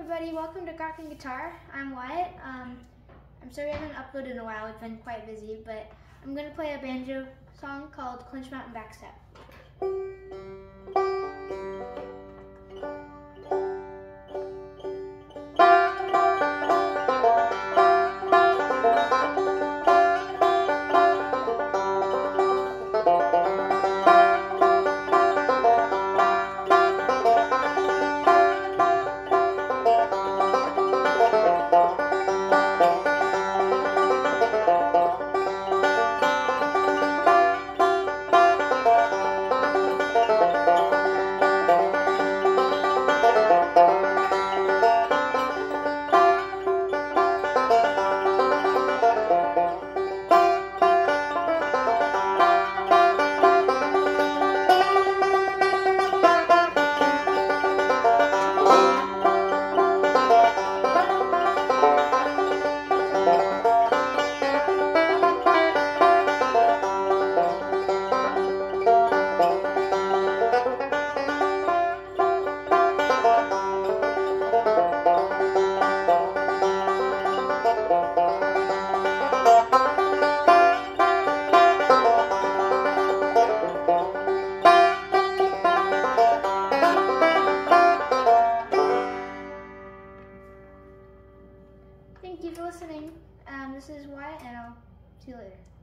everybody, welcome to Cracking Guitar. I'm Wyatt. I'm sorry I haven't uploaded in a while, I've been quite busy, but I'm going to play a banjo song called Clinch Mountain Backstep. Thank you for listening. This is Wyatt, and I'll see you later.